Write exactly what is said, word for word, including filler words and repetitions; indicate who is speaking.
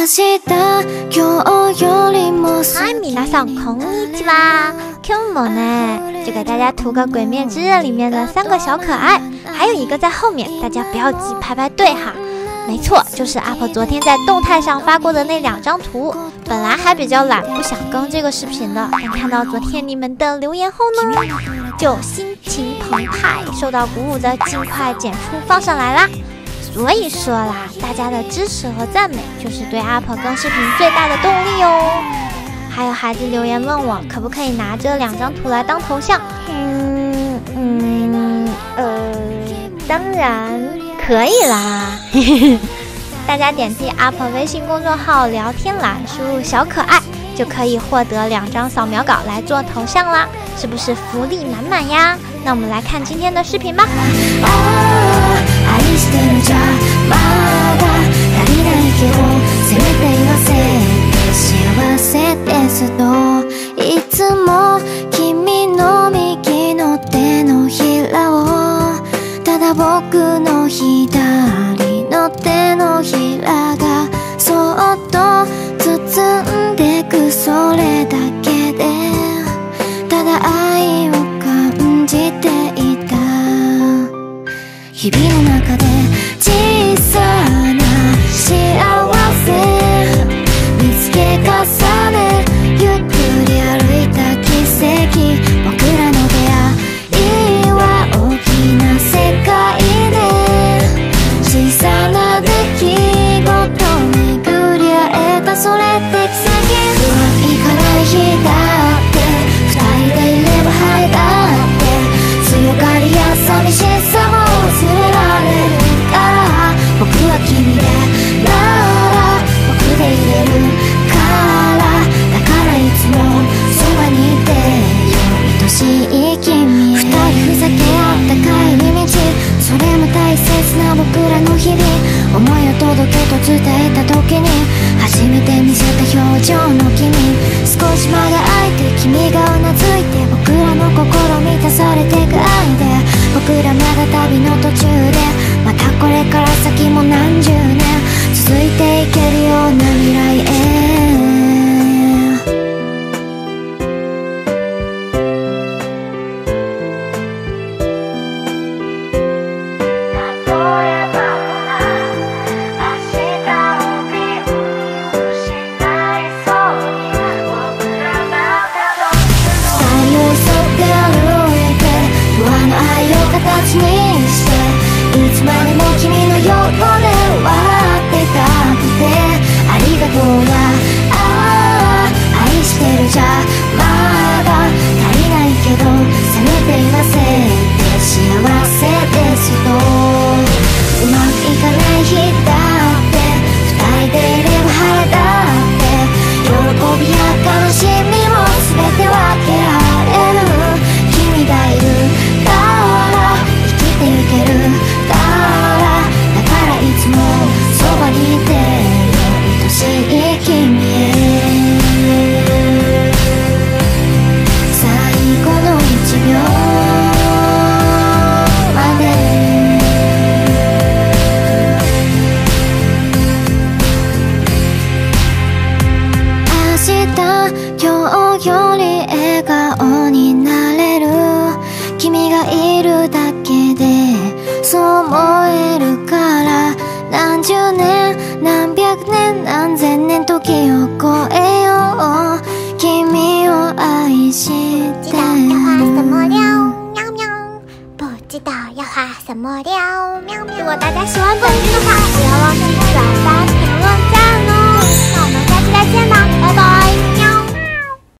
Speaker 1: 嗨，米拉桑，こんにちは。今日も呢，就给大家涂个《鬼灭之刃》里面的三个小可爱，还有一个在后面，大家不要急，排排队哈。没错，就是阿婆昨天在动态上发过的那两张图。本来还比较懒，不想更这个视频的，但看到昨天你们的留言后呢，就心情澎湃，受到鼓舞的尽快剪出放上来啦。所以说啦，大家的支持和赞美就是对阿婆更视频最大的动力哦。还有孩子留言问我，可不可以拿这两张图来当头像？嗯嗯呃，当然可以啦。大家点击阿婆微信公众号聊天栏，输入小可爱，就可以获得两张扫描稿来做头像啦，是不是福利满滿呀？那我们来看今天的视频吧。
Speaker 2: 手のひらがそっと包んでくそれだけでただ愛を感じていた日々の中で小さな幸せ見つけ重ねゆっくり歩いた奇跡僕らの出会いは大きな世界で小さな出来事巡り合えたそれって奇跡うまくいかない日だって二人でいれば晴れだって強がりや寂しさも忘れられるから僕は君でなら僕でいれるからだからいつもそばにいてよ愛しい君へ二人ふざけ合った帰り道それも大切な僕らの日々思いを届けと伝えた時に初めて見せた表情の君少し間が空いて君がうなずいて僕らの心満たされてく愛で僕らまだ旅の途中でまたこれから先も何十年続いていけるような未来へ形にしていつまでも君の横で笑ってたくてありがとうやああ愛してるじゃまだ足りないけどせめて言わせて幸せですとうまくいかない日だって二人でいれば晴れだって喜びや悲しみも全て分けられる君がいるいけるからだからいつもそばにいてよ愛しい君へ最後の一秒まで明日今日より笑顔になれる君がいるだけでそう思えるから何十年何百年何千年時を超えよう君を愛して
Speaker 1: 不知道要画什么料，喵喵。如果大家喜欢本期的话，不要忘记转发。